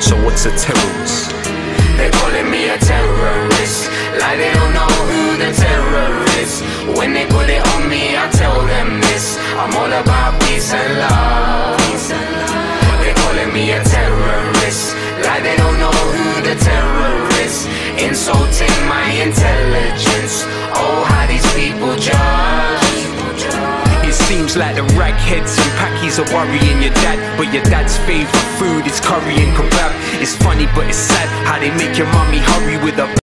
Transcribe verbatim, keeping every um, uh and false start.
So what's a terrorist? They calling me a terrorist, like they don't know who the terror is. When they put it on me, I tell them this: I'm all about peace and love. They calling me a terrorist, like they don't know who the terror is. Insulting my intelligence. Oh, how these people judge. It seems like the ragheads and packies are worrying your dad, but your dad's favourite food is curry and kebab. It's funny but it's sad how they make your mummy hurry with a